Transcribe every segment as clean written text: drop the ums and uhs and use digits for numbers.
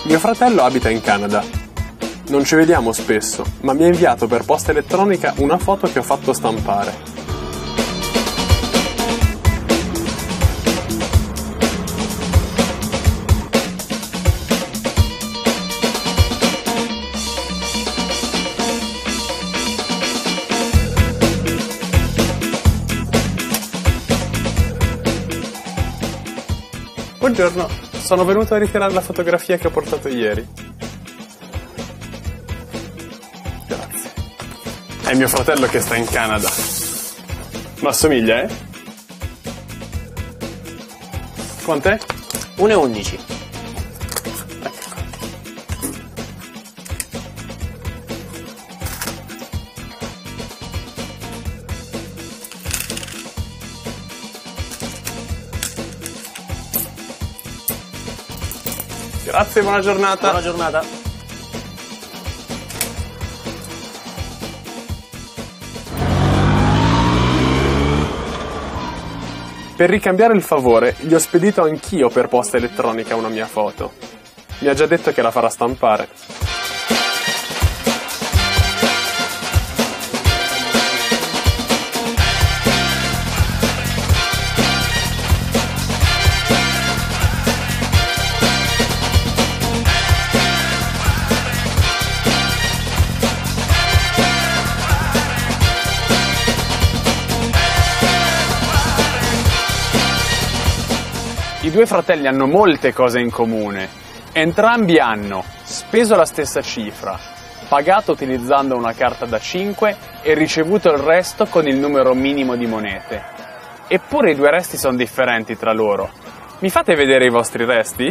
Mio fratello abita in Canada. Non ci vediamo spesso, ma mi ha inviato per posta elettronica una foto che ho fatto stampare. Buongiorno, sono venuto a ritirare la fotografia che ho portato ieri. Grazie. È mio fratello che sta in Canada. Ma assomiglia, eh? Quant'è? 1,11. Grazie, buona giornata. Buona giornata. Per ricambiare il favore, gli ho spedito anch'io per posta elettronica una mia foto. Mi ha già detto che la farà stampare. I due fratelli hanno molte cose in comune. Entrambi hanno speso la stessa cifra, pagato utilizzando una carta da 5 e ricevuto il resto con il numero minimo di monete. Eppure i due resti sono differenti tra loro. Mi fate vedere i vostri resti?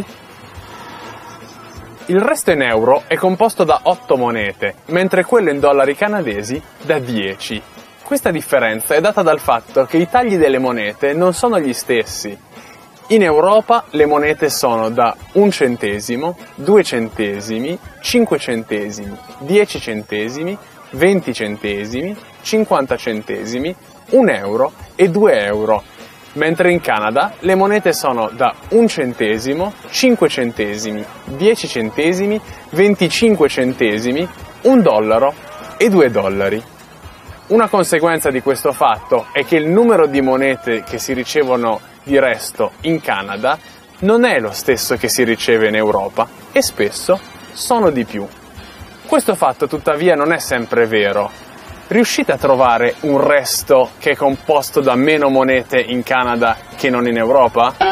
Il resto in euro è composto da 8 monete, mentre quello in dollari canadesi da 10. Questa differenza è data dal fatto che i tagli delle monete non sono gli stessi. In Europa le monete sono da 1 centesimo, 2 centesimi, 5 centesimi, 10 centesimi, 20 centesimi, 50 centesimi, 1 euro e 2 euro, mentre in Canada le monete sono da 1 centesimo, 5 centesimi, 10 centesimi, 25 centesimi, 1 dollaro e 2 dollari. Una conseguenza di questo fatto è che il numero di monete che si ricevono di resto in Canada non è lo stesso che si riceve in Europa e spesso sono di più. Questo fatto tuttavia non è sempre vero. Riuscite a trovare un resto che è composto da meno monete in Canada che non in Europa?